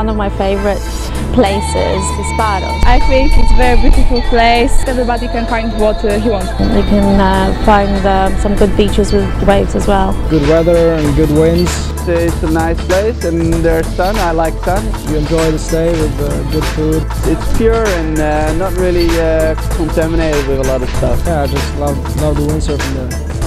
one of my favorite places is Paros. I think it's a very beautiful place. Everybody can find what he wants. You can find some good beaches with waves as well. Good weather and good winds. It's a nice place and there's sun. I like sun. You enjoy the stay with good food. It's pure and not really contaminated with a lot of stuff. Yeah, I just love the windsurfing there.